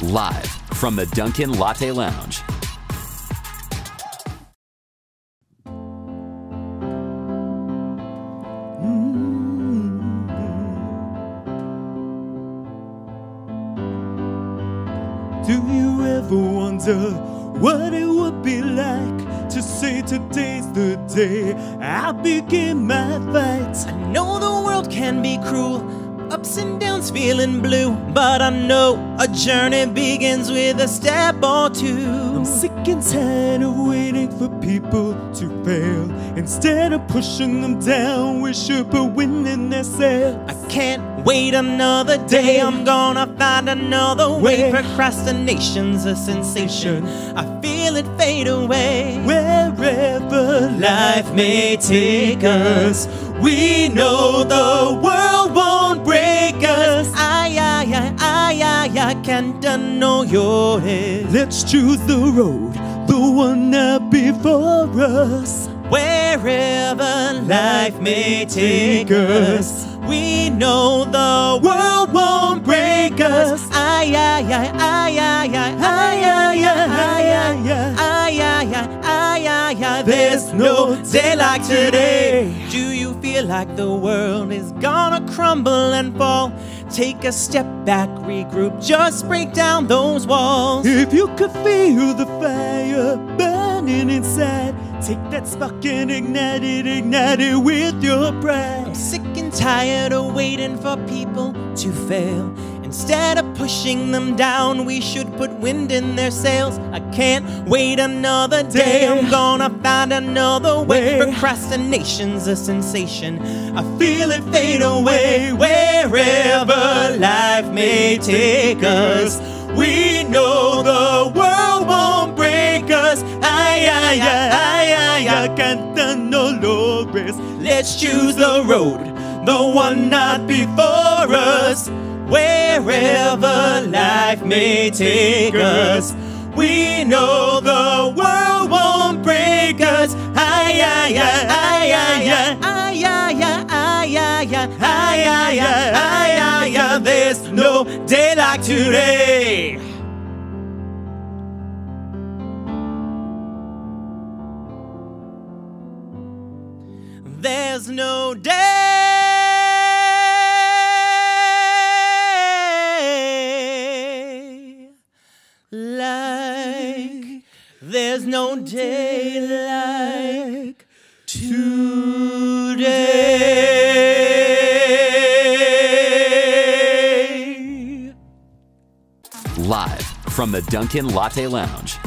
Live from the Dunkin' Latte Lounge. Do you ever wonder what it would be like to say today's the day I begin my fight? I know the world can be cruel, ups and downs feeling blue, but I know a journey begins with a step or two. I'm sick and tired of waiting for people to fail. Instead of pushing them down, we should put wind in their sails. I can't wait another day, I'm gonna find another way. Procrastination's a sensation, I feel it fade away. Wherever Life may take us, we know the world won't break us. I can't know your head. Let's choose the road, the one not before us. Wherever life may take us, we know the world won't break us. There's no day like today. Do you feel like the world is gonna crumble and fall? Take a step back, regroup, just break down those walls. If you could feel the fire burning inside, take that spark and ignite it with your pride. I'm sick and tired of waiting for people to fail. Instead of pushing them down, we should put wind in their sails. I can't wait another day, I'm gonna find another way. Procrastination's a sensation, I feel it fade away. Wherever life may take us, we know the world won't break us. Let's choose the road, the one not before us. Wherever life may take us, we know the world won't break us. There's no day like today. There's no day like, there's no day like today. Live from the Dunkin' Latte Lounge.